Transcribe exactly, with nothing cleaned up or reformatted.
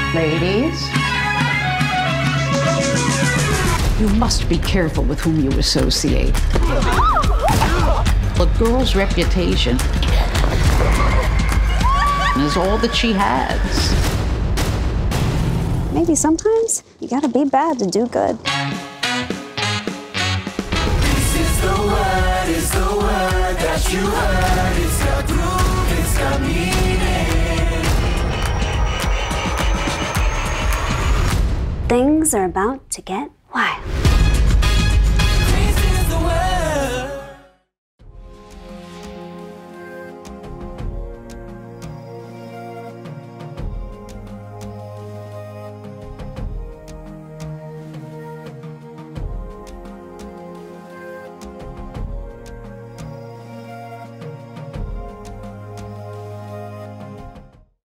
Ladies, you must be careful with whom you associate. A girl's reputation is all that she has. Maybe sometimes you gotta be bad to do good. This is the word, is the word that you heard. It's got groove, it's got meaning. Things are about to get wild.